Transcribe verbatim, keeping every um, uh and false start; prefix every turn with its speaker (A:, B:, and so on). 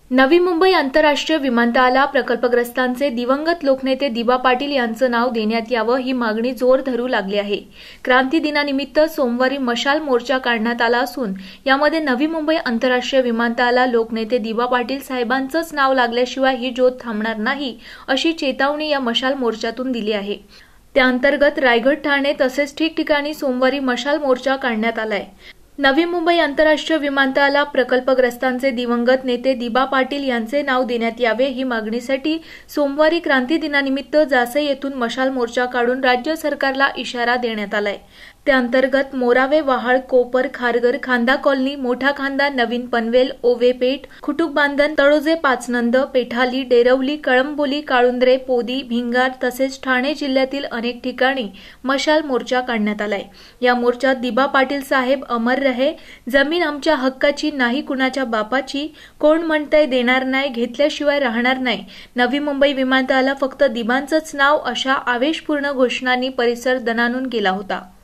A: नवी मुंबई आंतरराष्ट्रीय विमानतळाला प्रकल्पग्रस्तांचे दिवंगत लोकनेते दिबा पाटील यांचं नाव देण्यात यावं ही मागणी जोर धरू लागली आहे। क्रांती दिनानिमित्त सोमवारी मशाल मोर्चा काढण्यात आला असून यामध्ये नवी मुंबई आंतरराष्ट्रीय विमानतळाला लोकनेते दिबा पाटील साहेबांचंच नाव लागल्याशिवाय ही ज्योत थांबणार नाही अशी चेतावणी या मशाल मोर्चातून दिली आहे। त्या अंतर्गत रायगड, ठाणे तसेच ठिकठिकाणी सोमवारी मशाल मोर्चा काढण्यात आलाय। नवी मुंबई आंतरराष्ट्रीय विमानतळाला प्रकल्पग्रस्तांचे दिवंगत नेते दिबा पाटील यांचे नाव देण्यात यावे ही मागणीसाठी सोमवारी क्रांती दिनानिमित्त जासई येथून मशाल मोर्चा काढून राज्य सरकारला इशारा देण्यात आलाय। त्या अंतर्गत मोरावे, वहाळ, कोपर, खारघर, खांदा कॉलनी, मोठा खांदा, नवीन पनवेल, ओवे पेठ, खुटुक बांधन, तळोजे, पाचनंद, पेठाली, डेरवली, कळंबोली, काळुंद्रे, पोदी, भिंगार तसेच ठाणे जिल्ह्यातील अनेक ठिकाणी मशाल मोर्चा काढण्यात आलाय। या मोर्चात दिबा पाटील साहेब अमर रहे, जमीन आमच्या हक्काची नाही कुणाच्या बापाची, कोण म्हणतंय देणार नाही, घेतल्याशिवाय राहणार नाही, नवी मुंबई विमानतळाला फक्त दिबांचंच नाव अशा आवेशपूर्ण घोषणांनी परिसर दणाणून गेला होता।